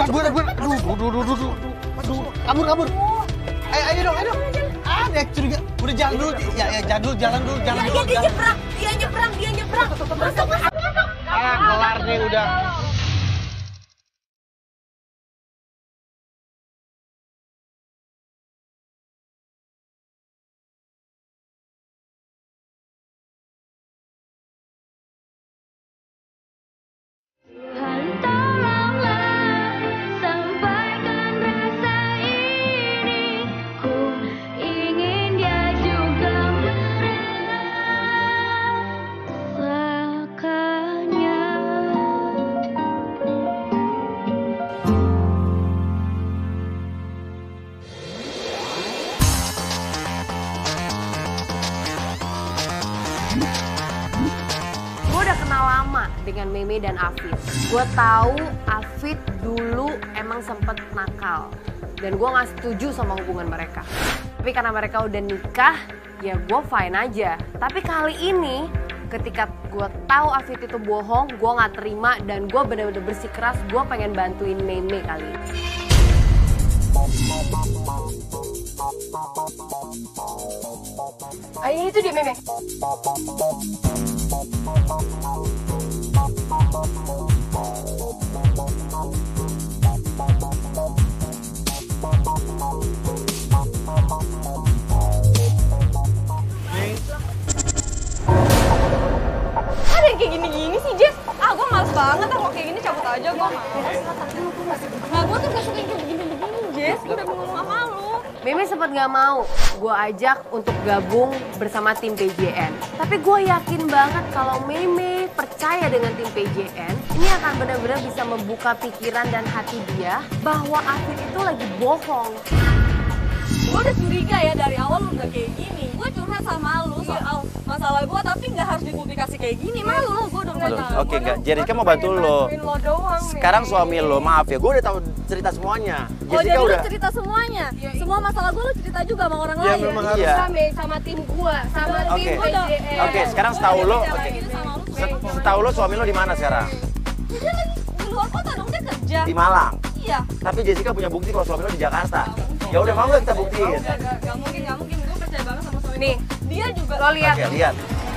Aduh, kabur. Ayo dong. Dia curiga. Udah jalan dulu. Jalan dulu. Dia nyebrang. Masuk. Kelar nih udah. Dengan Meme dan Afid. Gue tahu Afid dulu emang sempet nakal. Dan gue gak setuju sama hubungan mereka. Tapi karena mereka udah nikah, ya gue fine aja. Tapi kali ini, ketika gue tahu Afid itu bohong, gue gak terima dan gue bener-bener bersikeras gue pengen bantuin Meme kali ini. Ayo itu dia Meme. Ada yang kayak gini-gini sih, Jess. Gue males banget kalau kayak gini, cabut aja gue. Nah, gue tuh gak suka yang kayak begini-begini, Jess. Gue udah ngomong sama lu. Meme sempat gak mau gue ajak untuk gabung bersama tim PJN. Tapi gue yakin banget kalau Meme percaya dengan tim PJN, ini akan benar-benar bisa membuka pikiran dan hati dia bahwa Afid itu lagi bohong. Gue udah curiga ya dari awal lu udah kayak gini. Gue curhat sama lu soal masalah gue, tapi nggak harus dipublikasi kayak gini. Malu lo, gue udah ngeliat. Oke, enggak. Jessica mau bantu lo. Sekarang suami lo, maaf ya, gue udah tahu cerita semuanya. Jadi lu cerita semuanya? Semua masalah gue lu cerita juga sama orang lain? Iya. Sama tim gue, sama tim PJN. Oke, sekarang setahu lo, setahu lo suami lo di mana sekarang? Dia lagi di luar kota dong, dia kerja. Di Malang. Iya. Tapi Jessica punya bukti kalau suami lo di Jakarta. Ya udah, mau nggak kita buktiin? Gak mungkin. Gue percaya banget sama suami. Nih, dia juga. Lo lihat. Oke, lihat.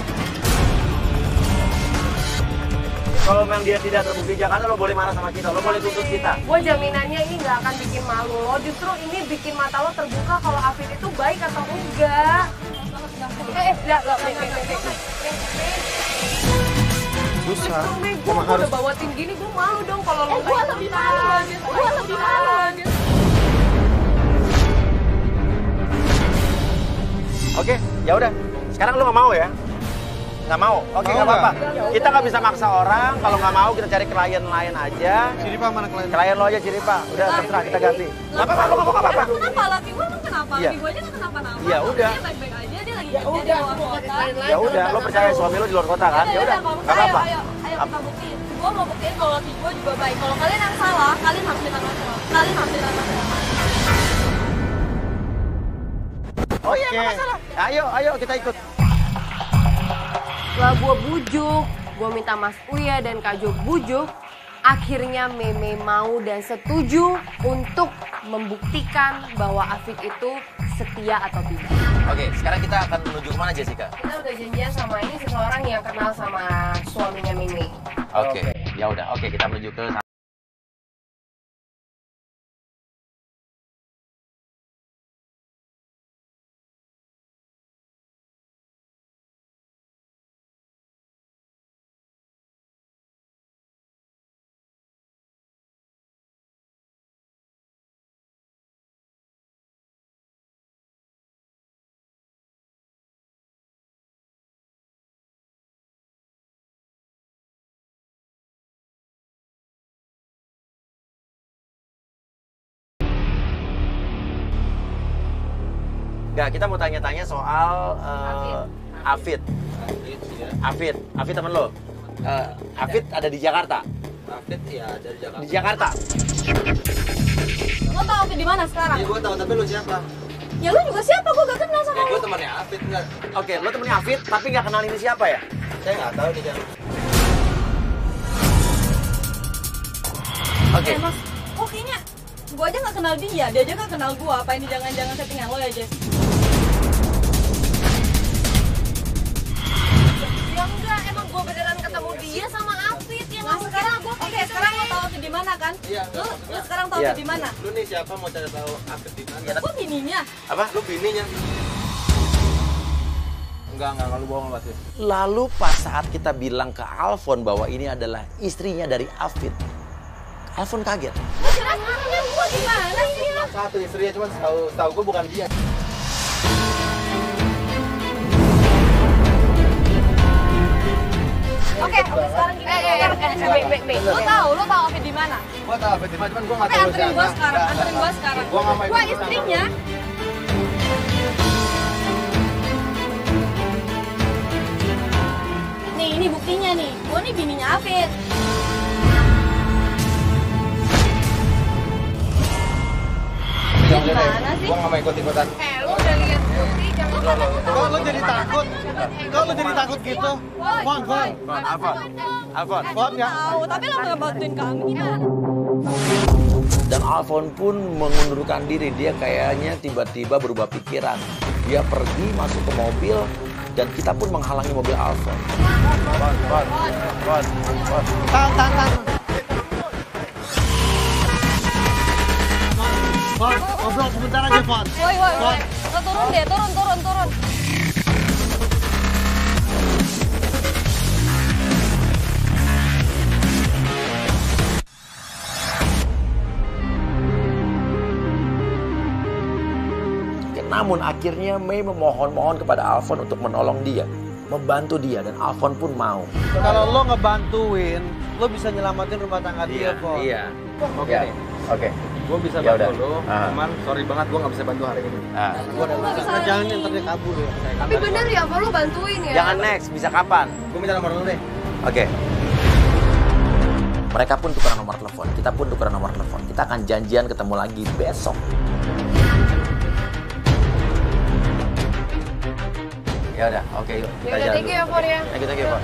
Kalau memang dia tidak terbukti di Jakarta, lo boleh marah sama kita, lo boleh tuntut kita. Gue jaminannya ini nggak akan bikin malu lo, justru ini bikin mata lo terbuka kalau Afid itu baik atau enggak. Susah. Gue udah bawa tim gini, gue malu dong kalau lo Gue lebih malu. Oke, ya udah. Sekarang lo nggak mau ya? Nggak mau? Oke, nggak apa-apa. Kita nggak bisa maksa orang. Kalau nggak mau, kita cari klien lain aja. Ciripa mana klien? Klien lo aja, Ciripa. Udah, terserah, kita ganti. Nggak apa-apa, lo ngomong apa-apa. Kenapa? Laki gue emang kenapa? Laki gue aja tuh kenapa-napa. Ya udah. Dia baik-baik aja, dia lagi kerja di luar kota. Ya udah, lo percaya suami lo di luar kota kan? Ya udah, nggak apa-apa. Ayo, kita buktiin. Gue mau buktiin kalau laki gue juga baik. Kalau kalian yang salah, kalian harus ditangkap. Oh iya, nggak masalah. Ayo, kita ikut. Setelah gue bujuk, gue minta Mas Uya dan Kak Jo bujuk, akhirnya Meme mau dan setuju untuk membuktikan bahwa Afid itu setia atau tidak. Oke, sekarang kita akan menuju kemana, Jessica? Kita udah janjian sama ini seseorang yang kenal sama suaminya Meme. Oke, ya udah. Oke, kita menuju ke sana. Enggak, kita mau tanya-tanya soal Afid. Afid temen lo. Afid ada di Jakarta. Afid ya ada di Jakarta. Di Jakarta. Lo tau Afid di mana sekarang? Iya gue tahu, tapi lu siapa? Ya lu juga siapa? Gue gak kenal sama Ya lu. gue temannya Afid enggak. Oke, lo temennya Afid tapi nggak kenal ini siapa ya? Saya nggak tahu nih kan. Oke. Mas, Kok kayaknya gue aja nggak kenal dia aja nggak kenal gue. Apa ini jangan-jangan settingan lo ya, Jess? Ya enggak, emang gue beneran ketemu dia sama Afid yang Nah, sekarang oke, sekarang lo tahu Afid di mana kan? Iya, Lu sekarang tahu Iya. Afid di mana? Lu nih siapa mau cari tahu Afid di mana? Gue bininya. Apa? Lu bininya. Enggak, lu bohong pasti. Lalu pas saat kita bilang ke Alfon bahwa ini adalah istrinya dari Afid, Alfon kaget. Jelas artinya gue gimana sih lo? Satu istrinya cuma tahu gue bukan dia. Oke, sekarang gini. Lo tahu Afid di mana? Gua tahu Afid di mana, cuman gua enggak Oke, tahu anterin gue sekarang. Gua nggak mau Gue ikut istrinya. Nih, ini buktinya nih. Gue nih bininya Afid. Gimana sih? Gua nggak mau ikut-ikutan. Lu udah lihat bukti, jangan Kok lo jadi takut? Kok lo jadi takut gitu? Fon. Alfon. Ya. Tahu, tapi lo nggak bantuin kami gimana? Dan Alfon pun mengundurkan diri. Dia kayaknya tiba-tiba berubah pikiran. Dia pergi masuk ke mobil dan kita pun menghalangi mobil Alfon. Tahan. Fon, ngobrol sebentar aja, Fon. Woi. Lo turun deh, turun. Namun akhirnya Mei memohon kepada Alfon untuk menolong dia, membantu dia, dan Alfon pun mau. Kalau lo ngebantuin, lo bisa nyelamatin rumah tangga dia, Fon. Iya. Oke Ya. nih. Oke. Gua bisa Ya bantu udah. lu, cuman sorry banget gua nggak bisa bantu hari ini. Jangan yang terjadi kabur ya. Tapi bener ya, apa lu bantuin ya? Jangan next, bisa kapan? Gua minta nomor lu deh. Oke. Mereka pun tukeran nomor telepon, kita pun tukeran nomor telepon. Kita akan janjian ketemu lagi besok. Ya udah, oke yuk. Kita Ya udah, jalan thank you dulu. ya, Fon, ya. Thank you, Fon.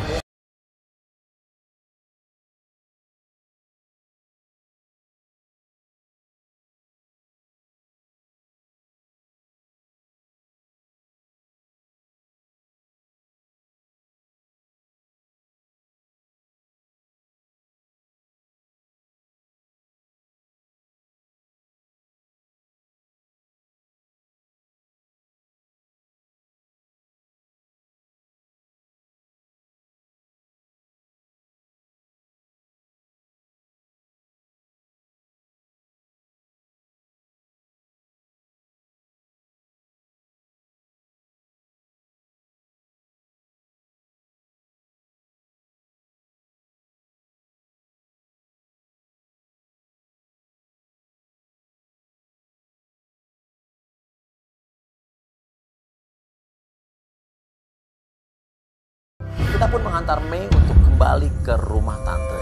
Kita pun mengantar Mei untuk kembali ke rumah tante.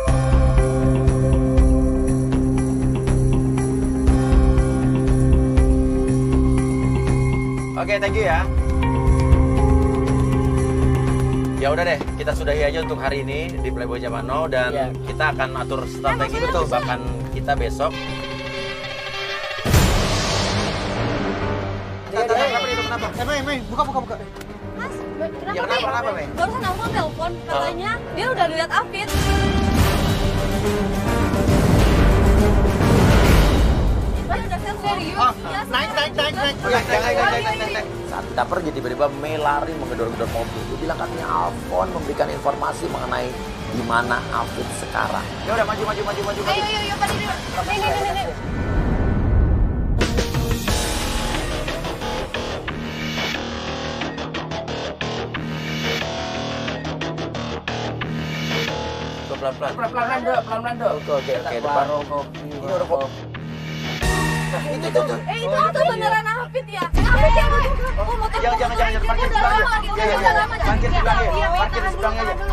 Oke, thank you ya. Ya udah deh, kita sudahi aja untuk hari ini di Playboy Zaman Now dan kita akan atur strategi betul bahkan kita besok. Kenapa? Mei, buka. Mas, Ya kenapa, Mei? barusan Alfon telepon, katanya dia udah lihat Afid. Serius? Naik. Saat kita pergi, tiba-tiba Mei lari menggedor-gedor mobil. Dia bilang katanya Alfon memberikan informasi mengenai di mana Afid sekarang. Ya udah, maju. Ayo, Pak Didi. Nih. Pelan-pelan, Dok. Oke, depan. Ini udah kok. Itu. Itu beneran Afid ya? Afid ya? Oh, motor. Jangan. Parkir di sebelah aja. Parkir di sebelah aja.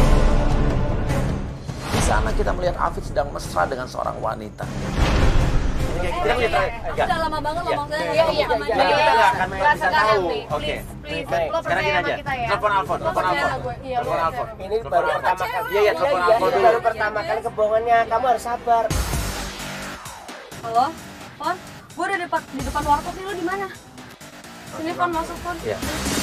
Di sana kita melihat Afid sedang mesra dengan seorang wanita. Kita lihat Aku udah lama banget loh maksudnya. Iya. Jadi kita nggak akan bisa Sekarang tahu. nih, Oke. please. Baik. Lo Sekarang percaya gini sama aja. kita ya? Telepon Alfon. Iya, Telepon Alfon. Ini baru pertama kali. Iya, telepon Alfon Ini dulu. baru pertama kali kebohongannya. Kamu harus sabar. Halo, Fon, gue udah di depan warkop nih, lo di mana? Sini Fon, masuk Fon. Iya.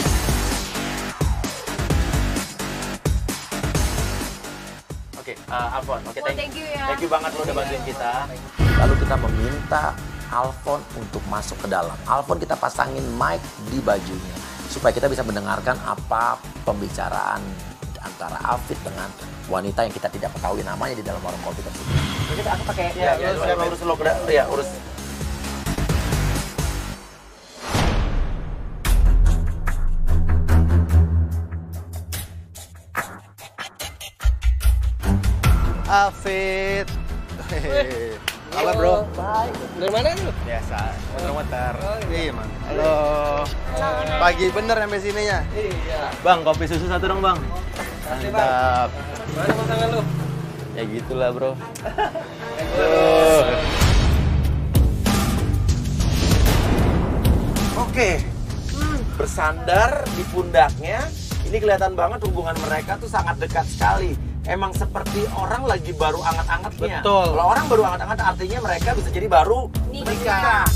Oke, Alfon. Oke, Thank you ya. Thank you banget lo udah bantuin kita. Lalu kita meminta Alfon untuk masuk ke dalam. Alfon kita pasangin mic di bajunya supaya kita bisa mendengarkan apa pembicaraan antara Afid dengan wanita yang kita tidak ketahui namanya di dalam warung kopi tersebut. Jadi aku pakai. Ya, urus lo ya, urus. Afid. Halo bro. Dari mana lu? Biasa, muter-muter. Iya man. Halo. Pagi bener sampai sininya. Iya. Bang, kopi susu satu dong bang. Mantap. Mana pasangan lu? Ya gitulah bro. Oke. Bersandar di pundaknya. Ini kelihatan banget hubungan mereka tuh sangat dekat sekali. Emang seperti orang lagi baru anget-angetnya. Betul. Kalau orang baru anget-anget artinya mereka bisa jadi baru menikah.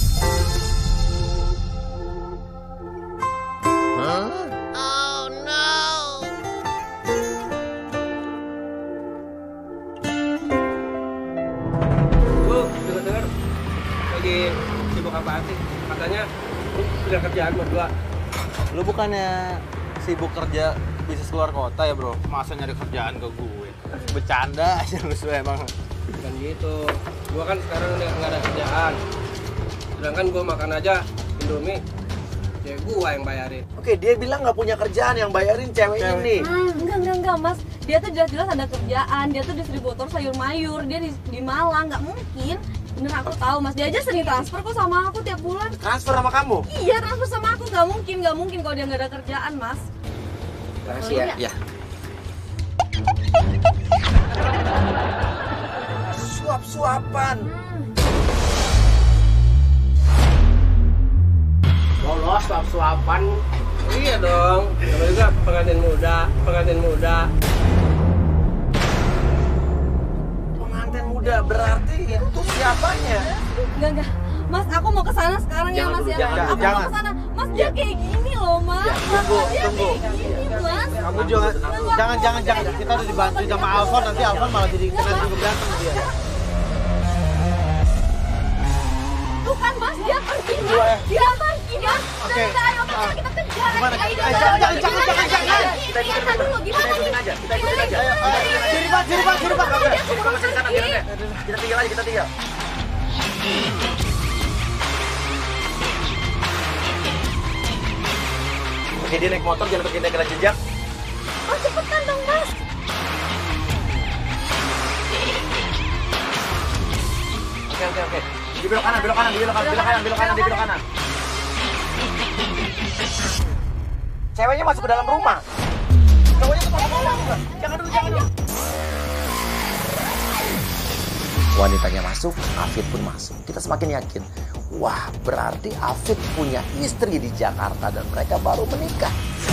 Lu dengar lagi sibuk apaan sih? Katanya lu punya kerjaan berdua. Lu bukannya sibuk kerja bisnis keluar kota ya bro? Masa nyari kerjaan ke gue? Bercanda aja lu emang. Bukan gitu. Gua kan sekarang udah nggak ada kerjaan. Sedangkan gua makan aja Indomie. Cewek gua yang bayarin. Oke, dia bilang nggak punya kerjaan, yang bayarin cewek ini. Enggak mas. Dia tuh jelas-jelas ada kerjaan. Dia tuh distributor sayur mayur. Dia di Malang, nggak mungkin. Bener aku tahu mas. Dia aja sering transfer kok sama aku tiap bulan. Transfer sama kamu? Iya transfer sama aku nggak mungkin kalau dia nggak ada kerjaan mas. Makasih ya. Ya. Suap-suapan. Lolos suap-suapan. Iya dong. Namanya juga pengantin muda. Pengantin muda berarti itu siapanya? Enggak. Mas, aku mau ke sana sekarang ya, Mas ya. Aku mau ke sana. Mas, dia kayak gini loh, Mas. Tunggu. Dia kayak gini, Mas. Kamu jangan. Kita udah dibantu sama Alfon, nanti Alfon malah jadi kena juga berantem dia. Tuh kan, Mas, dia pergi, Mas. Dia pergi, Mas. Oke. Udah, ayo, Mas, kita kejar. Gimana? Ayo, Jangan. Kita ikutin dulu, gimana nih? Kita ikutin aja. Jadi pak. Kita masih di sana, biarin deh. Kita tinggal. Oke, dia naik motor, jangan berpindah ke jejak. Mas, cepetan dong, Mas. Oke. Di belok kanan. Ceweknya masuk ke dalam rumah. Jangan dulu. Wanitanya masuk, Afid pun masuk. Kita semakin yakin, wah berarti Afid punya istri di Jakarta dan mereka baru menikah.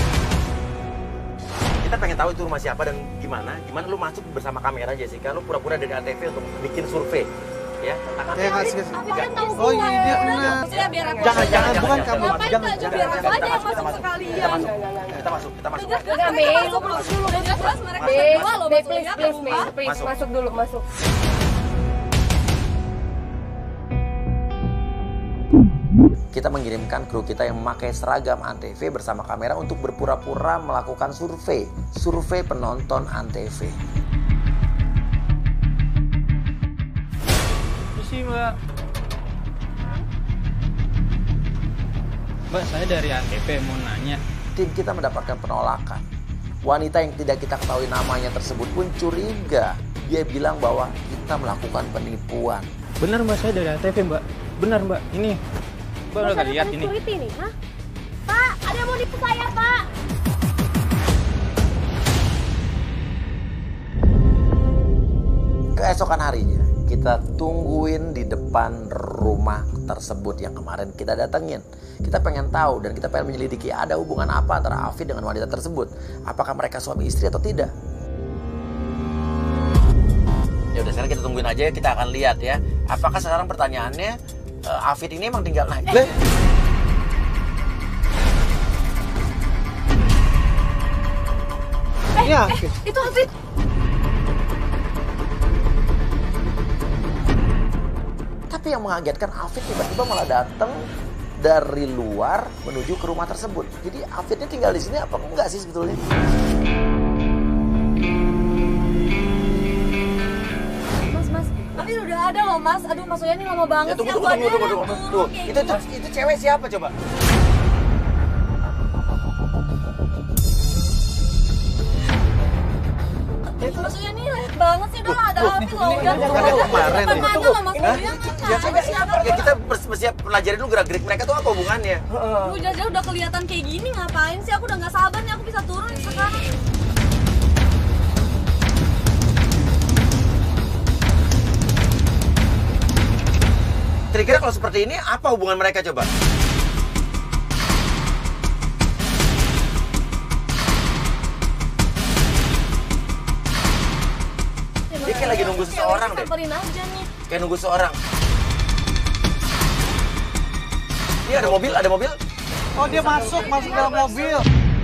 Kita pengen tahu itu rumah siapa dan gimana lu masuk bersama kamera Jessica, lu pura-pura dari ATV untuk bikin survei. Ya, kasih. Kalian tahu Oh, semua. iya, Udah, benar. maksudnya biar aku Jangan, bukan kamu. Ngapain Jangan. nggak biar aku aja yang masuk sekalian. Kita masuk. Udah, Be, masuk dulu. Udah jelas mereka Be, berdua loh Be, masuknya ke please, rumah. masuk dulu. Kita mengirimkan kru kita yang memakai seragam Antv bersama kamera untuk berpura-pura melakukan survei penonton Antv. Sih mbak. Mbak, saya dari Antv mau nanya. Tim kita mendapatkan penolakan. Wanita yang tidak kita ketahui namanya tersebut pun curiga. Dia bilang bahwa kita melakukan penipuan. Bener mbak, saya dari Antv mbak. Bener mbak, ini. Mbak udah nggak lihat ini. Nih, hah? Pak, ada yang mau nipu saya, Pak. Keesokan harinya, kita tungguin di depan rumah tersebut yang kemarin kita datengin. Kita pengen tahu dan kita pengen menyelidiki ada hubungan apa antara Afid dengan wanita tersebut. Apakah mereka suami istri atau tidak? Ya udah, sekarang kita tungguin aja, kita akan lihat ya. Apakah sekarang pertanyaannya Afid ini emang tinggal Itu Afid. Tapi yang mengagetkan, Afid tiba-tiba malah datang dari luar menuju ke rumah tersebut. Jadi Afidnya tinggal di sini apa enggak sih sebetulnya? Mas, Afid udah ada loh mas. Aduh maksudnya ini lama banget sih. Tunggu. Itu cewek siapa coba? Maksudnya ini lewat banget sih, udah ada Afid loh. Udah kemarin depan mata loh mas. Ya cewek siapa? Ya kita mesti pelajari dulu gerak-gerik mereka tuh apa hubungannya. Lu jauh udah kelihatan kayak gini, ngapain sih? Aku udah gak sabar nih, aku bisa turun sekarang. Kira-kira kalau seperti ini apa hubungan mereka coba? Dia kayak lagi nunggu seseorang deh. Samperin aja nih. Kayak nunggu seseorang. Ini ada mobil. Oh dia masuk dalam mobil.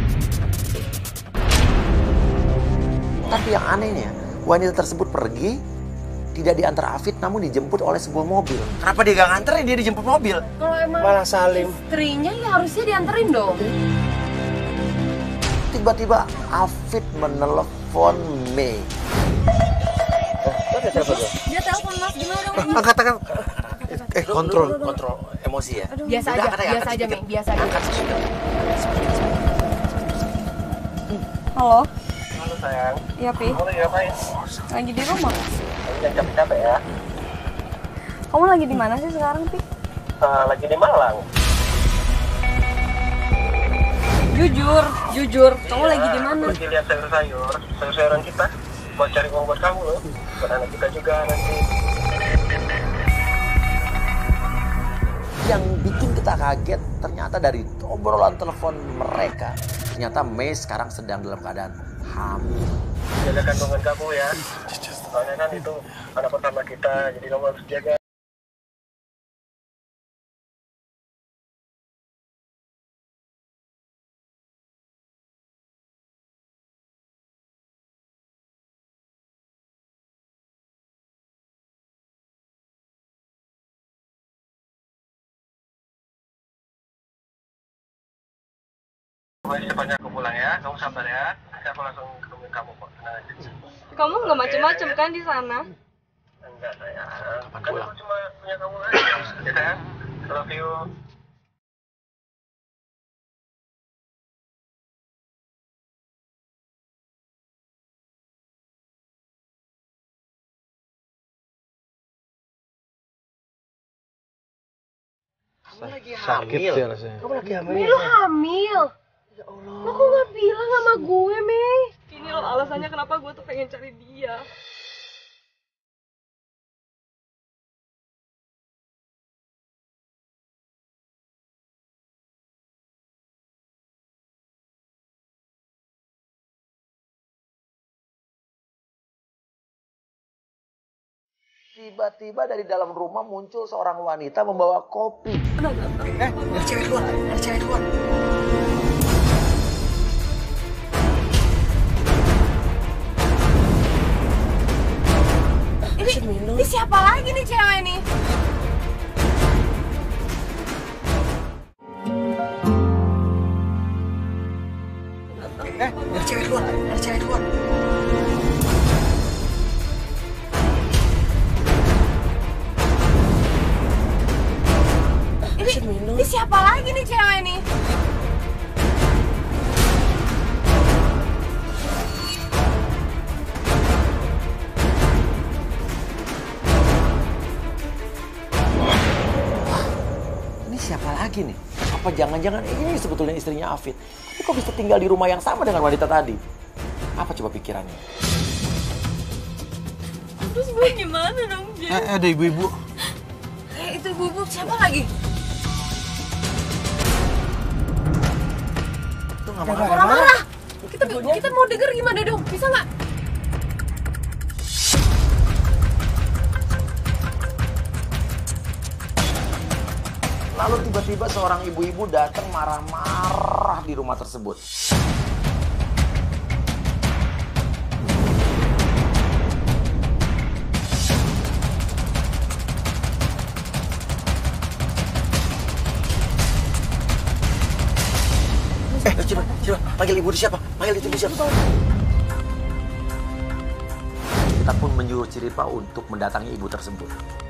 Tapi yang anehnya, wanita tersebut pergi, tidak diantar Afid namun dijemput oleh sebuah mobil. Kenapa dia gak nganterin, dia dijemput mobil? Kalau emang Malah salim. istrinya ya harusnya dianterin dong. Tiba-tiba Afid menelepon Mei. Dia telepon mas, gimana dong? Angkat tangan. Kontrol. Kontrol emosi ya? Biasa Udah, aja, angkat biasa aja, speaker. Mi, biasa aja. Angkat speaker. Halo? Halo sayang. Iya Pi, Kamu lagi ngapain? lagi di rumah. Jangan capek-capek ya. Kamu lagi di mana sih sekarang Pi? Lagi di Malang. Jujur, kamu lagi di mana? Lagi lihat sayur-sayuran kita. Buat cari uang buat kamu loh. Buat anak kita juga nanti. Yang bikin kita kaget ternyata dari obrolan telepon mereka, ternyata Mei sekarang sedang dalam keadaan hamil. Jaga kandungan kamu ya. Soalnya kan itu anak pertama kita, jadi kamu harus jaga. Secepatnya aku pulang ya, kamu sabar ya. Nanti aku langsung ketemuin kamu kok, tenang aja. Kamu nggak macem-macem kan di sana? Enggak sayang, kan aku cuma punya kamu aja. Ya sayang, I love you. Kamu lagi hamil? Sih rasanya. Kamu lagi hamil? Mi, lu hamil? Ya Allah. Lo kok gak bilang sama gue, Mei? Ini loh alasannya kenapa gue tuh pengen cari dia. Tiba-tiba dari dalam rumah muncul seorang wanita membawa kopi. Ada cewek keluar. Ini siapa lagi nih cewek nih? Ada cewek keluar. Ini siapa lagi nih cewek nih? Ini siapa lagi nih? Apa jangan-jangan ini sebetulnya istrinya Afid? Tapi kok bisa tinggal di rumah yang sama dengan wanita tadi? Apa coba pikirannya? Terus gue gimana dong, Jess? Ada ibu-ibu. Itu ibu-ibu siapa lagi? Itu nggak Marah-marah. Kita mau denger gimana dong? Bisa nggak? Lalu tiba-tiba seorang ibu-ibu datang marah-marah di rumah tersebut. Coba, panggil ibu siapa? Panggil ibu siapa? Kita pun menyuruh Ciripa untuk mendatangi ibu tersebut.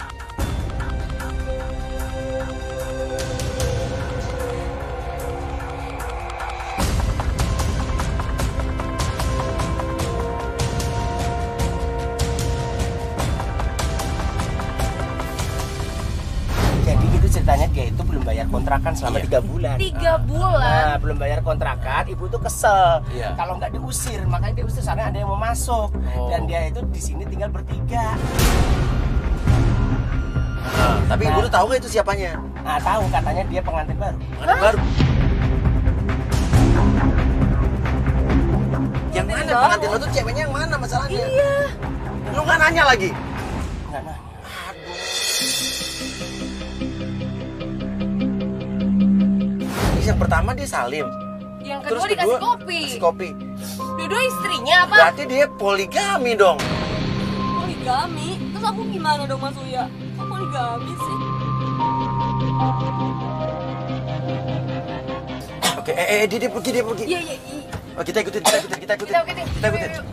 Jadi itu ceritanya dia itu belum bayar kontrakan selama 3 bulan. 3 bulan? Nah, belum bayar kontrakan, ibu tuh kesel. Iya. Kalau nggak diusir, makanya dia usir soalnya ada yang mau masuk. Dan dia itu di sini tinggal bertiga. Nah, tapi ibu tuh tahu nggak itu siapanya? Nah, tahu katanya dia pengantin baru. Pengantin baru. Yang mana pengantin lo tuh ceweknya yang mana masalahnya? Iya. Lu nggak nanya lagi? Nggak nanya. Yang pertama dia Salim. Yang Terus kedua dikasih kopi. Kasih kopi. Dua istrinya apa? Berarti dia poligami dong. Poligami? Terus aku gimana dong Mas Uya? Kok poligami sih? Oke, dia pergi. Iya. Oh, kita ikutin. Kita ikutin. Yuk.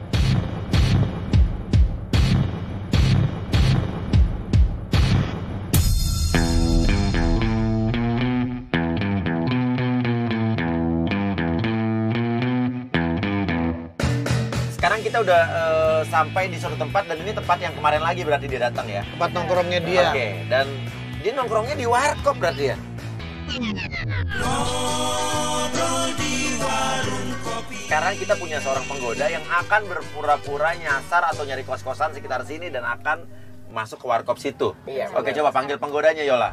Sekarang kita udah sampai di suatu tempat dan ini tempat yang kemarin lagi berarti dia datang ya. Tempat nongkrongnya dia. Oke, dan dia nongkrongnya di warkop berarti ya. Sekarang kita punya seorang penggoda yang akan berpura-pura nyasar atau nyari kos-kosan sekitar sini dan akan masuk ke warkop situ. Iya, Oke, coba panggil penggodanya Yola.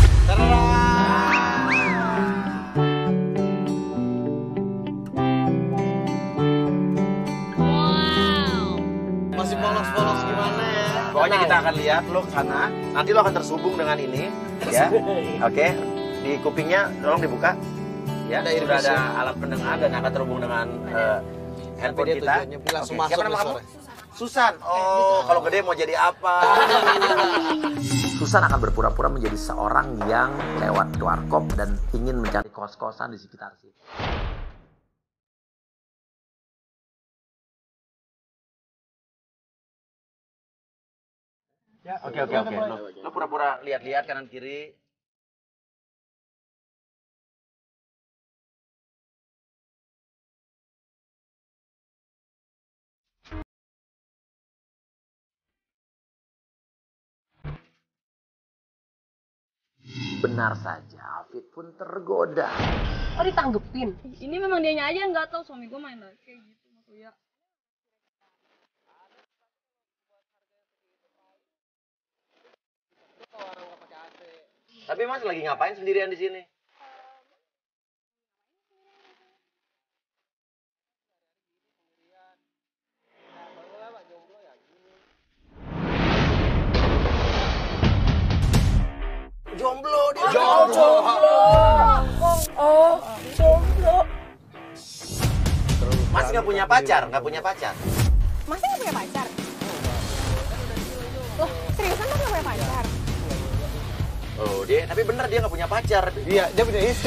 Masih polos-polos gimana ya? Pokoknya kita akan lihat lo ke sana. Nanti lo akan tersambung dengan ini, ya. Oke. Di kupingnya tolong dibuka. Ya, sudah ada alat pendengar dan akan terhubung dengan handphone dia kita. tujuannya langsung Oke, masuk siapa nama nih kamu? sore. Susan. Oh, kalau gede mau jadi apa? Susan akan berpura-pura menjadi seorang yang lewat warkop dan ingin mencari kos-kosan di sekitar situ. Ya, oke. Lo pura-pura lihat-lihat kanan kiri. Benar saja, Afid pun tergoda. Oh, ditanggepin? Ini memang dianya aja yang nggak tahu suami gue main lagi kayak gitu Mas Uya. Tapi Mas lagi ngapain sendirian di sini? Jomblo dia. Jomblo. Mas nggak punya pacar, Masnya nggak punya pacar? Loh, seriusan Mas nggak punya pacar? Oh, tapi bener dia nggak punya pacar. Iya, dia punya istri.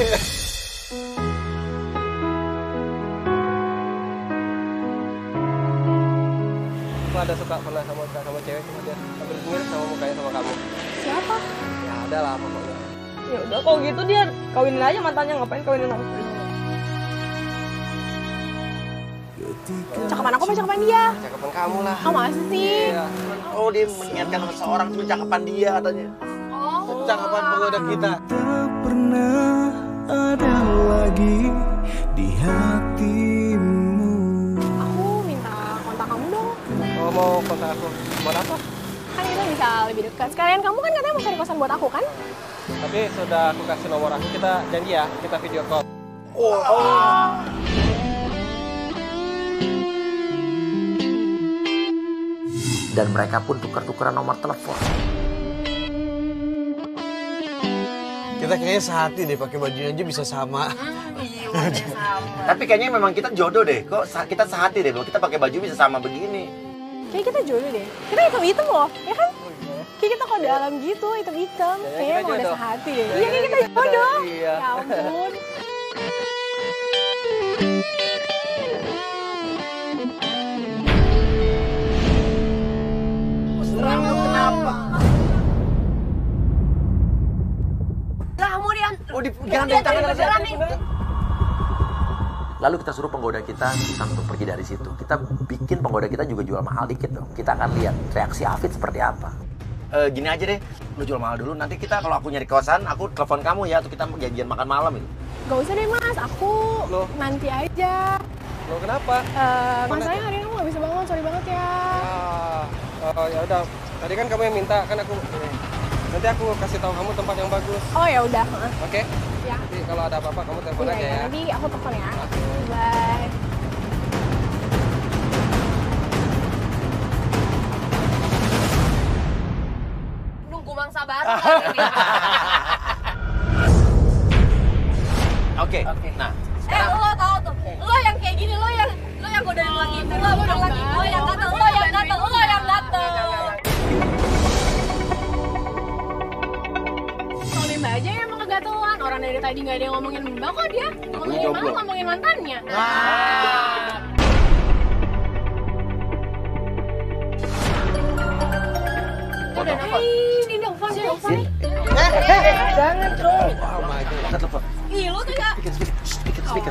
Aku ada suka pernah sama cewek cuma dia hampir mirip sama mukanya sama kamu. Siapa? Ya ada lah pokoknya. Ya udah kalau gitu dia kawinin aja mantannya, ngapain kawinin aku? Cakapan aku apa cakapan dia? Cakapan kamu lah. Oh masa sih? Iya. Oh, dia mengingatkan sama seorang itu cakapan dia katanya. Cakapan penggoda kita. Tak pernah ada lagi di hatimu. Aku minta kontak kamu dong. Oh, mau kontak aku. Buat apa? bisa lebih dekat. Sekalian kamu kan katanya mau cari kosan buat aku kan? Tapi sudah aku kasih nomor aku, kita janji ya, kita video call. Dan mereka pun tuker-tukeran nomor telepon. Kita kayaknya sehati deh, pakai bajunya aja bisa sama. Tapi kayaknya memang kita jodoh deh. Kok kita sehati deh, kalau kita pakai baju bisa sama begini. Kayak kita jodoh deh. Kita hitam-hitam loh, ya kan? Kayak kita kode alam gitu, hitam-hitam. Kayaknya emang udah sehati deh. Iya, kayak kita jodoh. Iya. Ya ampun. Lah, kemudian. Oh, jangan tangan. Lalu kita suruh penggoda kita untuk pergi dari situ. Kita bikin penggoda kita juga jual mahal dikit dong. Kita akan lihat reaksi Afid seperti apa. Gini aja deh, lu jual mahal dulu. Nanti kita kalau aku nyari kosan, aku telepon kamu ya, atau kita janjian makan malam itu. Gak usah deh mas, aku nanti aja. Lo kenapa? Masalahnya hari ini aku gak bisa bangun, sorry banget ya. Ya udah. Tadi kan kamu yang minta, kan aku. Nanti aku kasih tahu kamu tempat yang bagus. Oh ya udah. Oke? Ya. Nanti kalau ada apa-apa kamu telepon Iya, aja ya. ya. Nanti aku telepon ya. Bye. Nunggu mangsa baru. Oke. Nah, Lo tau tuh, lo yang kayak gini, lo yang godain lagi, lo godain lagi, lo yang gatel, lo yang gatel, lo yang gatel. Soalnya Mbak aja yang emang kegatelan. Orang dari tadi nggak ada yang ngomongin Mbak kok dia. Ngomongin malah ngomongin mantannya. Udah nelfon. Ini nelfon. jangan dong. Oh my god, kita telepon. Ih, lu tuh ya. Speaker.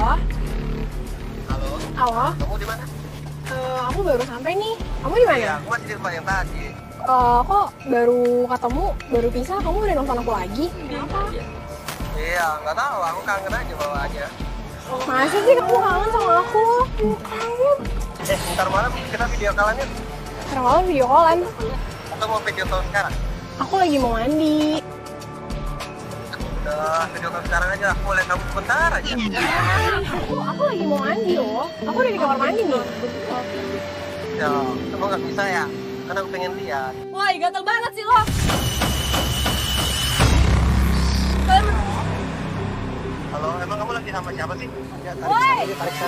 Halo. Kamu di mana? Aku baru sampai nih. Kamu di mana? Iya, aku masih di tempat yang tadi. Kok baru ketemu, baru pisah, kamu udah nelfon aku lagi? Kenapa? Iya, nggak tahu. Aku kangen aja bawaannya. Masa sih kamu kangen sama aku? Kangen. Ntar malam kita video callan yuk. Ntar malam video callan. Atau mau video call sekarang? Aku lagi mau mandi. Udah, video call sekarang aja. Aku boleh kamu sebentar aja. Aku lagi mau mandi loh. Aku udah di kamar mandi nih. Ya, kamu nggak bisa ya? Karena aku pengen lihat. Wah, gatel banget sih lo. Halo, emang kamu lagi sama siapa sih? Woi.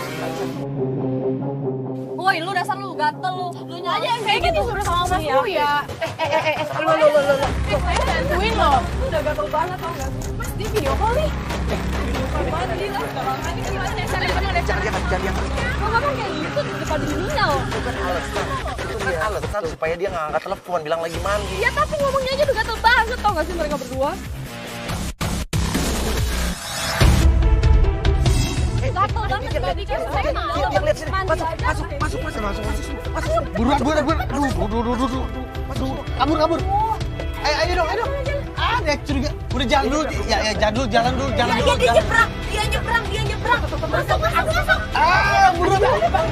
Woi, lu dasar lu gatel lu. Lu aja yang kayak gitu Suruh sama mas lu ya. Lu. Saya bantuin lo. Lu udah gatel banget tau gak? Mas, dia video call nih. Video call mandi lah. Mandi kan gimana? Jangan. Lo ngomong kayak gitu di depan dirinya lo. Itu kan alasan supaya dia nggak angkat telepon, bilang lagi mandi. Ya tapi ngomongnya aja udah gatel banget tau gak sih mereka berdua? Gatel banget tadi kan saya mau Lihat sini. mandi aja. Masuk. Buruan. Aduh. Kabur. Ayo dong. Ada curiga. Udah jalan dulu. Ya jalan dulu. Dia nyebrang. Masuk. Buruan.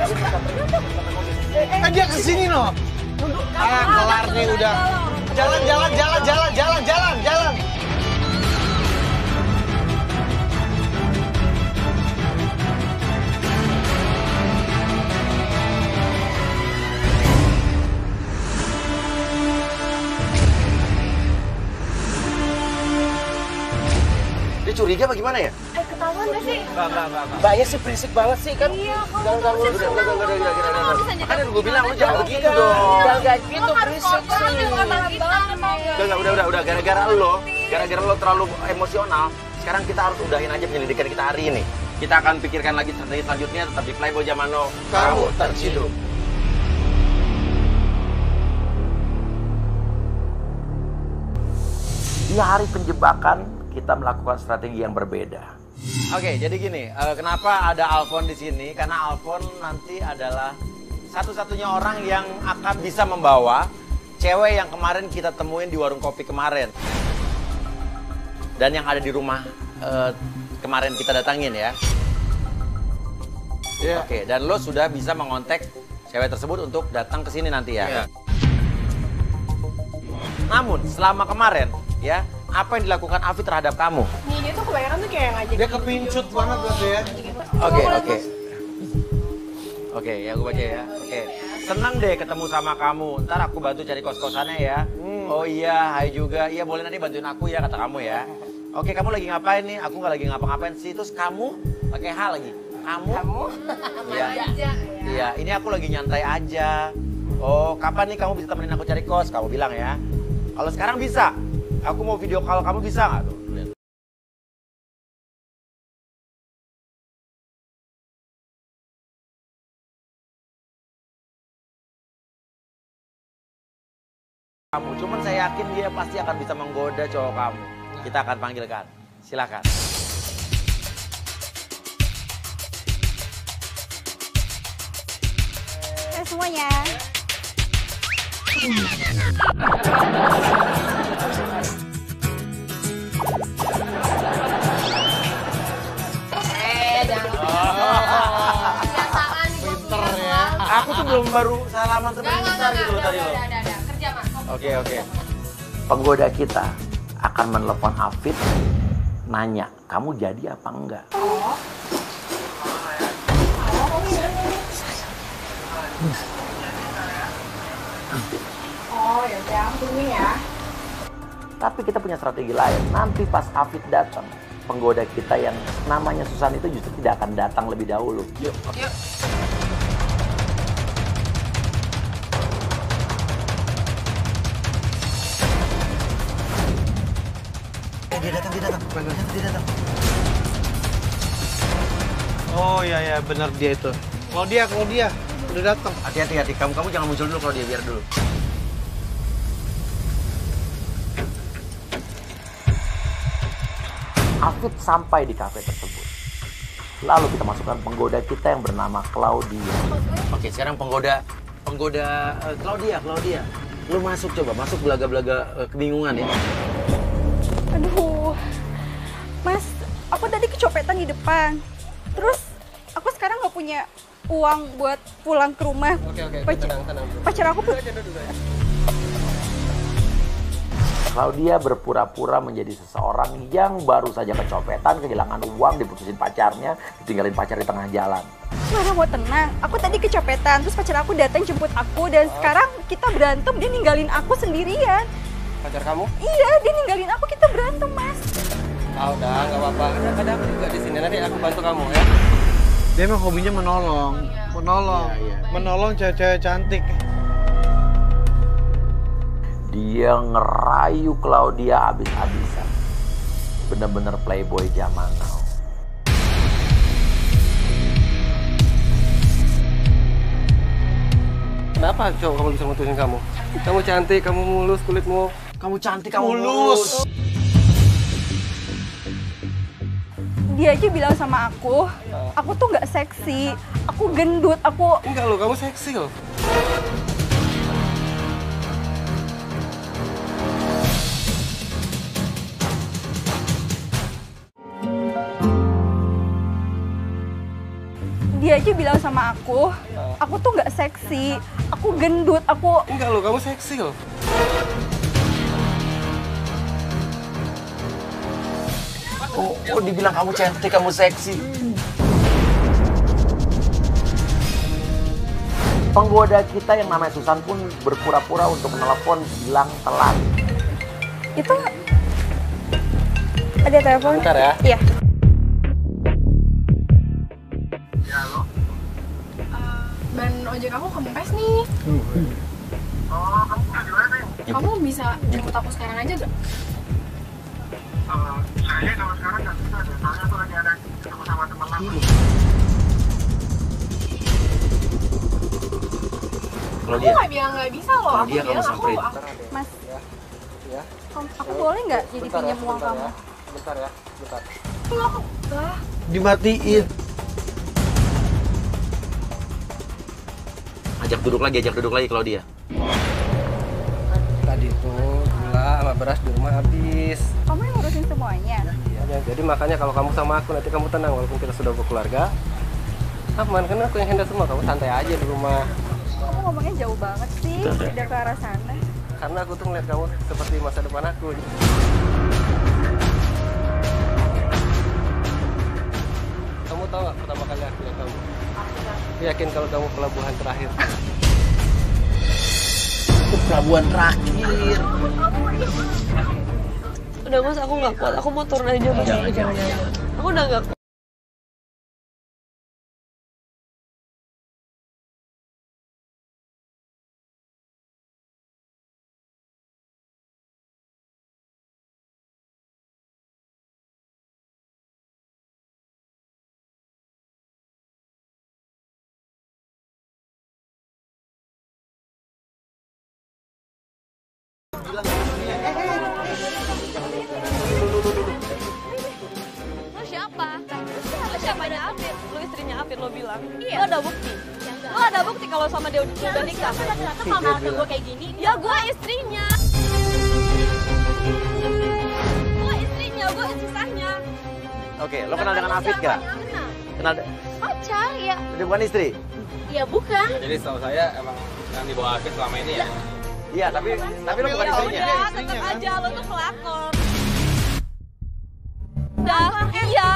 Kan dia kesini no. Kelar nih udah. Jalan. Dia curiga apa gimana ya? Ketahuan gak sih? Mbaknya sih berisik banget sih kan. Iya, Udah. Makanya gue bilang lu jangan begitu dong. Jangan gitu berisik sih. Udah. Gara-gara lo terlalu emosional. Sekarang kita harus udahin aja penyelidikan kita hari ini. Kita akan pikirkan lagi strategi selanjutnya tetap di Playboy Zaman Now. Kamu terciduk. Di hari penjebakan kita melakukan strategi yang berbeda. Oke, jadi gini, kenapa ada Alfon di sini? Karena Alfon nanti adalah satu-satunya orang yang akan bisa membawa cewek yang kemarin kita temuin di warung kopi kemarin. Dan yang ada di rumah kemarin kita datangin ya. Iya. Oke, dan lo sudah bisa mengontak cewek tersebut untuk datang ke sini nanti ya. Namun selama kemarin ya, apa yang dilakukan Afid terhadap kamu? Nih dia tuh kebanyakan tuh kayak ngajak. Dia kepincut banget berarti ya. Oke. Oke, ya gue baca ya. Oke. Senang deh ketemu sama kamu. Ntar aku bantu cari kos-kosannya ya. Oh iya, hai juga. Iya boleh nanti bantuin aku ya, kata kamu ya. Oke, kamu lagi ngapain nih? Aku nggak lagi ngapa-ngapain sih. Terus kamu pakai hal lagi. Kamu? Iya. Iya, ini aku lagi nyantai aja. Oh, kapan nih kamu bisa temenin aku cari kos? Kamu bilang ya. Kalau sekarang bisa. Aku mau video call, kamu bisa nggak tuh? Lihat. Kamu, cuman saya yakin dia pasti akan bisa menggoda cowok kamu. Kita akan panggilkan. Silakan. Semuanya. Aku tuh belum baru salaman sebentar gitu loh tadi loh. Kerja, Mas. Oke. Penggoda kita akan menelepon Afid, nanya, kamu jadi apa enggak? Oh ya udah, aku tungguin ya. Tapi kita punya strategi lain. Nanti pas Afid datang, penggoda kita yang namanya Susan itu justru tidak akan datang lebih dahulu. Yuk. Dia datang. Oh iya benar dia itu. Claudia udah datang. Hati-hati, kamu jangan muncul dulu kalau dia, biar dulu. Afid sampai di kafe tersebut. Lalu kita masukkan penggoda kita yang bernama Claudia. Oke, sekarang penggoda Claudia. Lu masuk belaga-belaga kebingungan ya. Aduh, Mas, aku tadi kecopetan di depan. Terus aku sekarang nggak punya uang buat pulang ke rumah. Oke, tenang. Pacar aku Claudia berpura-pura menjadi seseorang yang baru saja kecopetan, kehilangan uang, diputusin pacarnya, ditinggalin pacar di tengah jalan. mana mau tenang. Aku tadi kecopetan, terus pacar aku datang jemput aku dan sekarang kita berantem, dia ninggalin aku sendirian. Pacar kamu? Iya, dia ninggalin aku, kita berantem, Mas. Ah udah, nggak apa-apa. Ada aku juga di sini, nanti aku bantu kamu ya. Dia emang hobinya menolong. Menolong cewek-cewek cantik. Dia ngerayu Claudia abis-abisan. Bener-bener playboy zaman now. Kenapa cowok kamu bisa mutusin kamu? Kamu cantik, kamu mulus kulitmu. Kamu cantik, kamu mulus. Dia aja bilang sama aku tuh nggak seksi, aku gendut, aku... Enggak loh, kamu seksi loh. Dia aja bilang sama aku tuh nggak seksi, aku gendut, aku... Enggak loh, kamu seksi loh. Oh, dibilang kamu cantik, kamu seksi. Penggoda kita yang namanya Susan pun berpura-pura untuk menelepon bilang telat. Itu... Ada telepon? Bentar ya. Iya. Ban ojek aku kempes nih. Oh, kamu udah di mana, Neng? Kamu bisa jemput aku sekarang aja gak? Saya kalau sekarang nggak bisa deh, soalnya aku lagi ada ketemu sama teman lama. Kalau Aku dia, nggak bilang nggak bisa loh. Aku dia kamu bilang samperin. Mas, Ya. aku boleh nggak jadi pinjam uang kamu? Bentar ya. Dimatiin. ajak duduk lagi kalau dia. Tadi tuh gula sama beras di rumah habis. Kamu yang ngurusin semuanya? Iya, jadi makanya kalau kamu sama aku nanti kamu tenang walaupun kita sudah berkeluarga. Aman, kan aku yang handle semua, kamu santai aja di rumah. Kamu ngomongnya jauh banget sih, udah ke arah sana. Karena aku tuh ngeliat kamu seperti masa depan aku. Kamu tahu nggak pertama kali aku lihat kamu? Yakin kalau kamu pelabuhan terakhir. Itu pelabuhan terakhir. Udah mas, aku nggak kuat. Aku mau turun aja mas. Jangan. Aku udah nggak kuat. Lo siapa? Lo siapanya Afid? Lo istrinya Afid, lo bilang. Lo ada bukti? Lo ada bukti kalau sama dia udah nikah? Ternyata mama ada gue kayak gini. Ya gue istrinya. Gue istrinya, gue istri sahnya. Oke, lo kenal dengan Afid gak? Kenal? Pacar ya? Dia bukan istri? Ya bukan. Jadi setahu saya emang yang dibawa Afid selama ini ya. Iya, tapi lo bukan istrinya. Udah, tetep aja lo tuh pelakor. Udah, iya.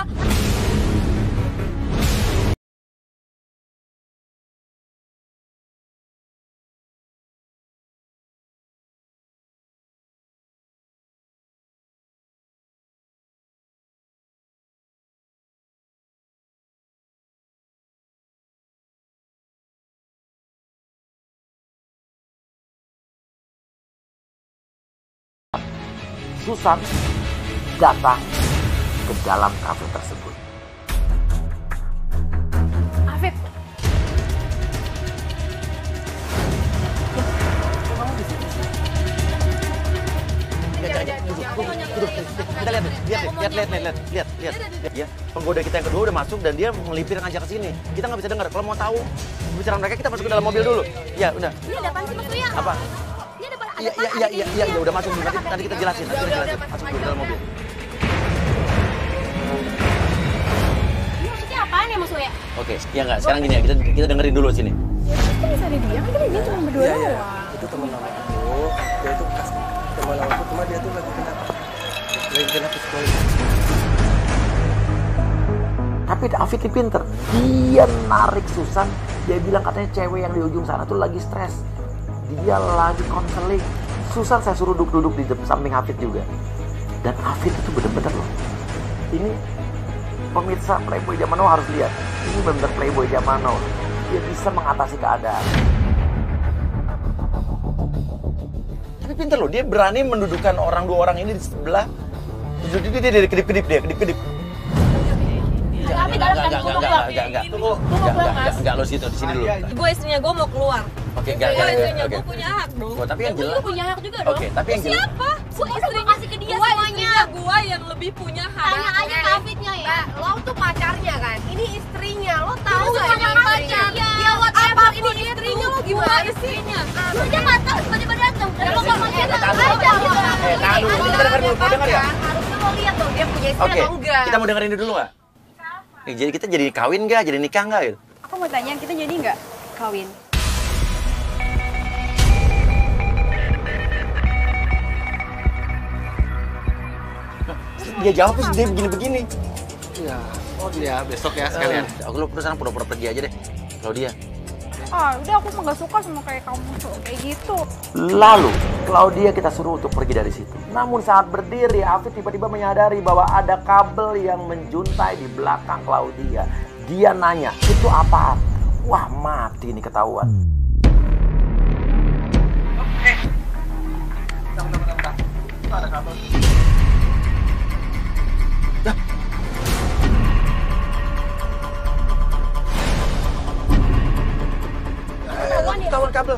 Susan datang ke dalam kafe tersebut. Afid. Kita lihat. Ya, penggoda kita yang kedua udah masuk dan dia melipir ngajak ke sini. Kita nggak bisa dengar. Kalau mau tahu pembicaraan mereka, kita masuk ke dalam mobil dulu. Ya, udah. Ini ada apaan sih Mas Uya? Apa? Ini ada apaan? Iya, udah masuk dulu. Nanti kita jelasin. Masuk dulu ke dalam mobil. Ini maksudnya apaan ya Mas Uya? Oke, ya nggak. Sekarang gini ya, kita dengerin dulu sini. Kita bisa ada dia, kan dia cuma berdua doang. Itu teman lama aku. Dia itu bekas teman lama aku, cuma dia tuh lagi kena psikologi. Tapi Afid ini pinter. Dia narik Susan. Dia bilang katanya cewek yang di ujung sana tuh lagi stres. Dia lagi konseling. Susan saya suruh duduk di samping Afid juga. Dan Afid itu bener-bener loh. Ini pemirsa Playboy zaman now harus lihat. Ini bener-bener Playboy zaman now. Dia bisa mengatasi keadaan. Tapi pinter loh. Dia berani mendudukan dua orang ini di sebelah. Dia kedip-kedip dia, kedip-kedip. Enggak lo situ, di sini dulu. Gue istrinya, gue mau keluar. Oke, gue istrinya, gue punya hak dong. Oh, tapi yang jelas. Gue punya hak juga dong. Oke, tapi yang jelas. Siapa? Gue istrinya, kasih ke dia gue semuanya. Gue yang lebih punya hak. Tanya aja ke Afidnya ya. Lo tuh pacarnya kan? Ini istrinya. Lo tahu Lu nggak sama ini pacar. istrinya? Ya whatever ini Istrinya lo gue gimana sih? istrinya. Lu aja nggak tahu tiba-tiba datang. Kenapa nggak pakai aja? Tahan dulu, kita dengar ya. Harusnya lo lihat dong dia punya istri Oke, atau enggak. kita mau dengerin dulu nggak? Jadi kita jadi kawin nggak? Jadi nikah nggak? Gitu? Aku mau tanya, kita jadi nggak kawin? Dia jawab terus dia begini-begini. Iya. Oh dia besok ya sekalian. Aku lu perusahaan pura-pura pergi aja deh. Kalau dia. Ah, udah aku mah nggak suka sama kayak kamu kayak gitu. Lalu Claudia kita suruh untuk pergi dari situ. Namun saat berdiri, Afid tiba-tiba menyadari bahwa ada kabel yang menjuntai di belakang Claudia. Dia nanya, itu apa? Wah, mati nih ketahuan. Bentar. Itu ada kabel. Ketahuan kabel.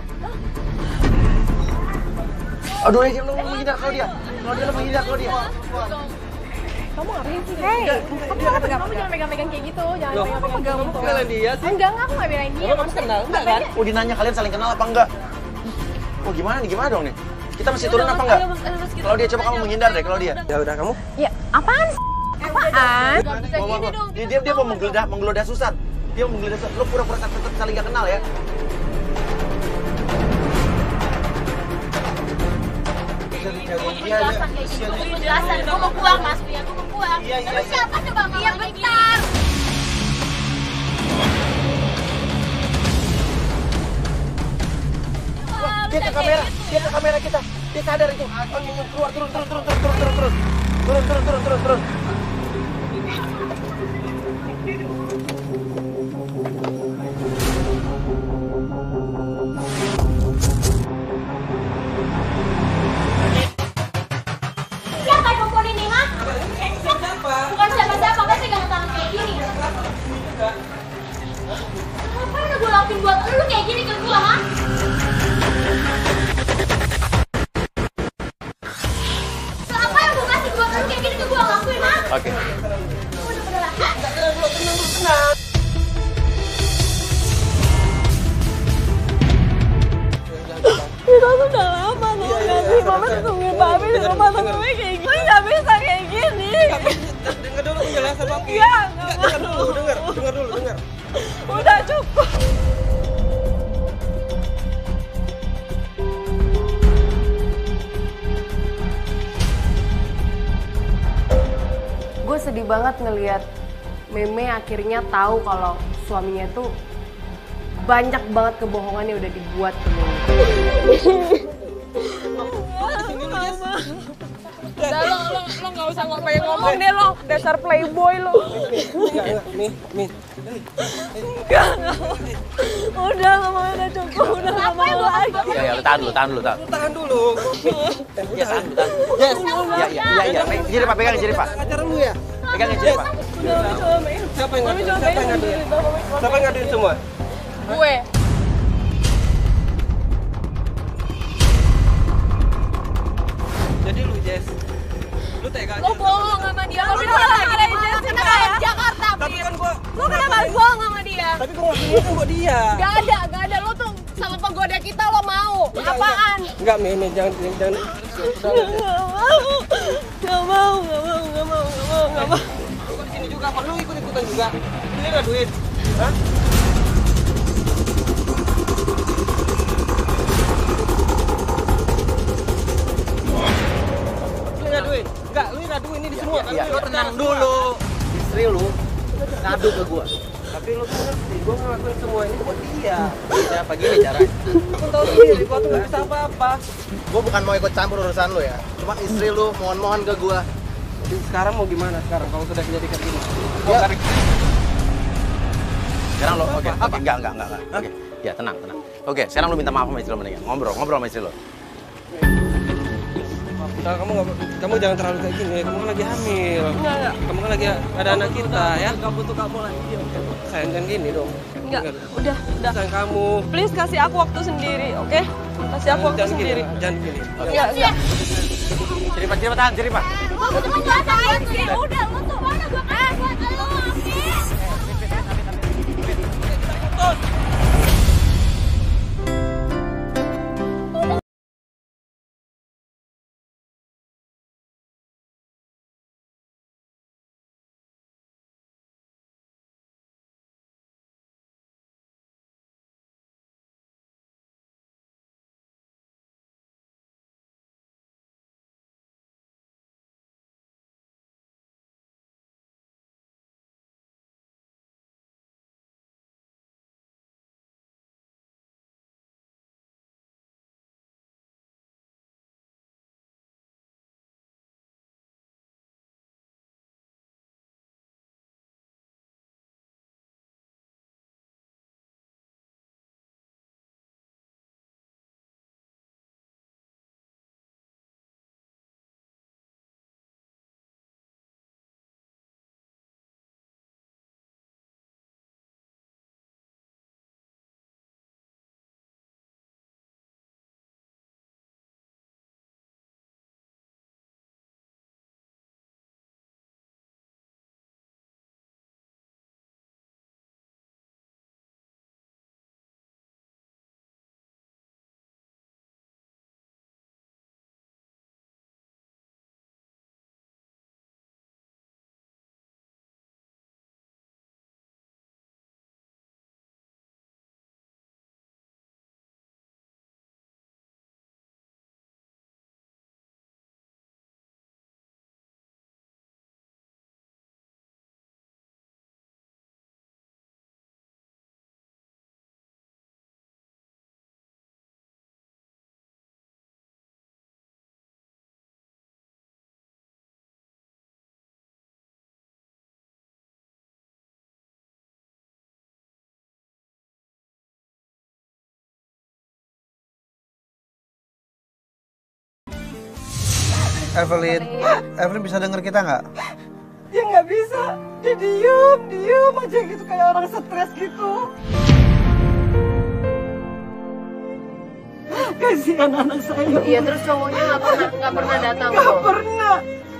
Aduh, lo menghindar Claudia. Claudia lo menghindar Claudia. Kamu ngapain sih? Hei, kamu jangan pegang-pegang kayak gitu. Jangan pegang-pegang gitu. Belain dia sih. Enggak, aku nggak belain dia. Kamu kenal enggak kan? Oh, dinanya kalian saling kenal apa enggak? Oh, gimana nih? Gimana dong nih? Kita mesti turun apa enggak? Claudia, coba kamu menghindar deh, Claudia. Ya udah kamu. Ya, apaan? Apaan? Dia mau menggeledah Susan. Dia mau menggeledah Susan. Lo pura-pura saling gak kenal ya. penjelasan kayak gitu. Penjelasan, gue mau pulang mas, gue mau pulang. Terus siapa coba ngomong? Iya bentar. Dia ke kamera kita. Dia sadar itu. Keluar, turun. Siapa yang pukul ini, ha? Bukan siapa-siapa, kan pegang tangan kayak gini. Ngapain gue lakuin buat lu kayak gini ke gue, ha? Apa yang gue kasih buat lu kayak gini ke gue lakuin, ha? Oke. Itu udah lama loh, gak sih? Mama tungguin Papi di rumah tangga kayak gini. Gak bisa kayak gini. Dengar dulu penjelasan Papi. Iya, Dengar dulu. udah cukup. Gue sedih banget ngelihat Meme akhirnya tahu kalau suaminya tuh banyak banget kebohongan yang udah dibuat ke Meme. Udah lo gak usah ngomong deh lo, dasar playboy lo. Nih. Udah gak mau, udah cukup, udah gak mau lagi. Ya, tahan dulu. Tahan dulu. Ya, tahan. Ya. Jadi Pak, pegang jadi Pak. Acara lu ya? Pegang jadi Pak. Siapa yang ngaduin? Siapa yang ngaduin semua? Gue. Jadi lu Jess, lu tega aja. Lo bohong sama dia, lo bilang lagi ada Jessica ya? Jakarta, Tapi kan gua lo kenapa bohong sama dia? Tapi gua ngakuin buat dia. Gak ada, lo tuh sama penggoda kita lo mau. Apaan? Enggak, Meme, jangan. Gak mau. Lu di sini juga, apa lu ikut-ikutan juga? Lu ngaduin. Hah? Lu ngaduin? Enggak, lu ngaduin ini di semua. Lu tenang dulu. Istri lu ngadu ke gua. Tapi lu tuh ngerti, gua ngelakuin semua ini buat dia. Siapa gini caranya? Aku tahu sendiri, gua tuh nggak bisa apa-apa. Gue bukan mau ikut campur urusan lu ya. Cuma istri lu mohon-mohon ke gue. Jadi sekarang mau gimana sekarang kalau sudah jadi kayak gini? Ya. Sekarang lo, oke, enggak. Oke, ya tenang. Oke, sekarang lu minta maaf sama istri lo mendingan. Ngobrol sama istri lo. Nah, kamu jangan terlalu kayak gini. Kamu kan lagi hamil. Enggak. Kamu kan lagi ada anak kita ya. Kamu tuh kamu lagi. Sayang jangan gini dong. Enggak, udah. Sayang kamu. Please kasih aku waktu sendiri, oke? Kasih aku waktu Jangan gini, sendiri. jangan gini. Enggak. Jadi Pak. Gue butuh penjelasan. Udah, lo tuh mana gue kasih buat lo, Afif? Evelyn bisa denger kita nggak? Dia nggak bisa. Dia diem aja gitu kayak orang stres gitu. Kasihan anak saya. Iya, terus cowoknya nggak pernah datang. Nggak pernah.